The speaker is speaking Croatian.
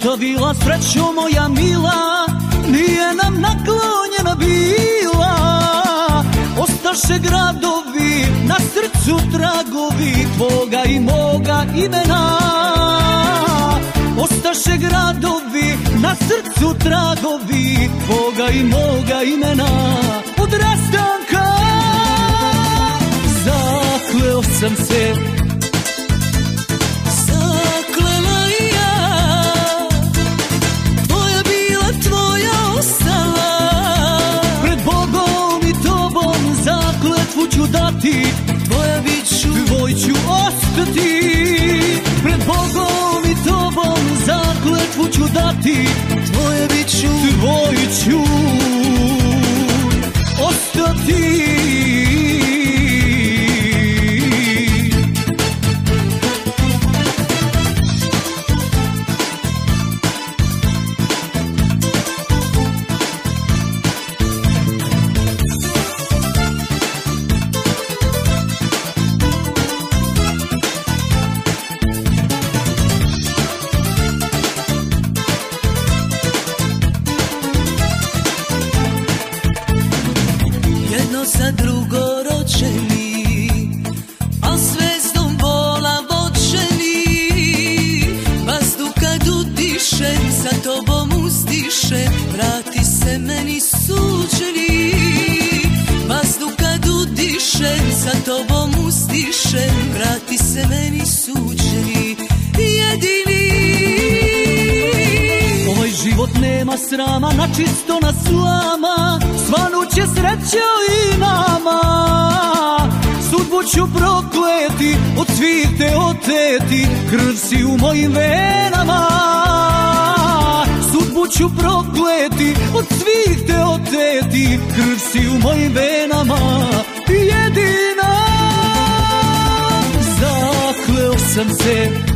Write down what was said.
ostavila srećo moja mila, nije nam naklonjena bila. Ostaše gradovi, na srcu tragovi tvoga i moga imena. Ostaše gradovi, na srcu tragovi tvoga i moga imena. Od rastanka zakleo sam se, zaklela i ja. Tvoja bila, tvoja ostala. Pred Bogom i tobom zakletvu ću dati, tvoja bit ću, tvoj ću ostati. Pred Bogom i tobom zakletvu ću dati, tvoje bit ću, tvoj ću ostati. Jedno za drugo rođeni, a zvezdom bola vođeni. Vazduh kad udišem, za tobom uzdišem, vrati se meni suđeni. Vazduh kad udišem, za tobom uzdišem, vrati se meni suđeni. Jedini ovaj život nema srama, na čisto na slama, svanuće sreća i nama. Sudbu ću prokleti, od svih te oteti, krv si u mojim venama. Sudbu ću prokleti, od svih te oteti, krv si u mojim venama. Jedina zakleo sam se,